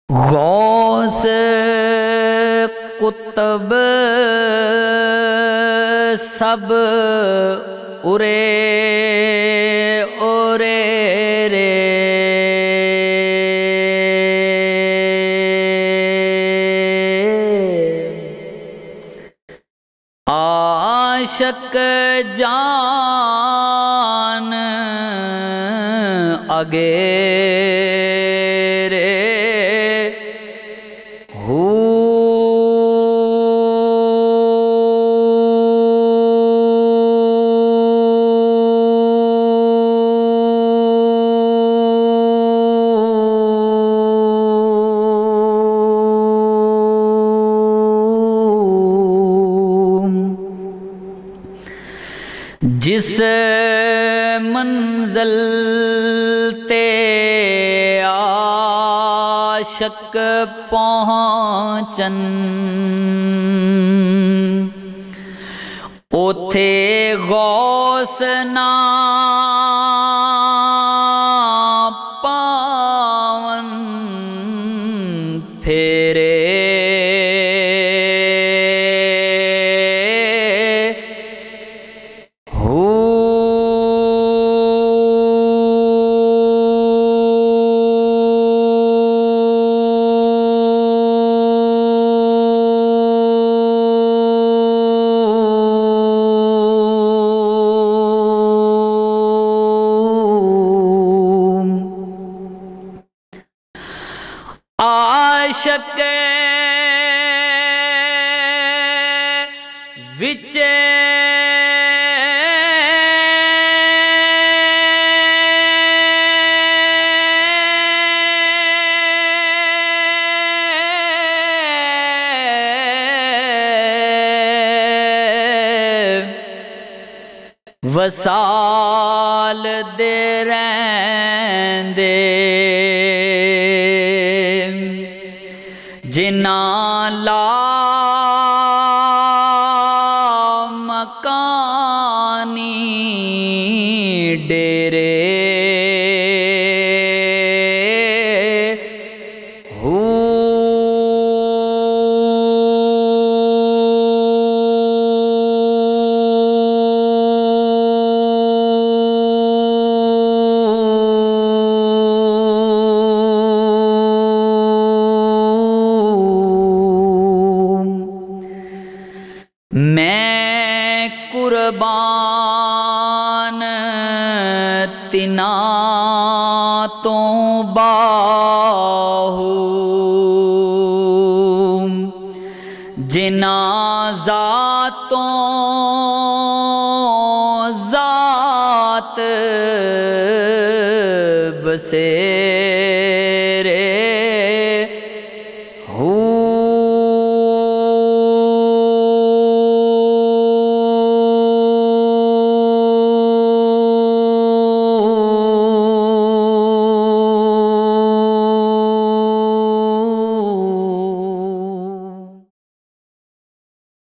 गौस कुतुब सब उरे उरेरे आशिक जान आगे रे जिस मंज़िल ते आशिक पहुँचन ओथे गौस ना पावन फेरे आशिक विच वसाल दे रैंदे जिना ला मकानी डेरे मैं कुर्बान तिना तो बाहू जिना ज़ातों ज़ात बसे